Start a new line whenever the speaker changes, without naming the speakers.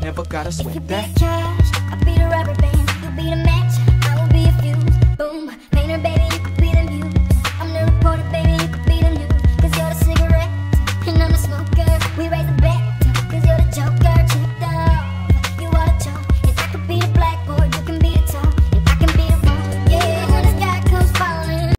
never gotta
If you
sweat
be
that.
the cash, I'll be the rubber band. You be the match,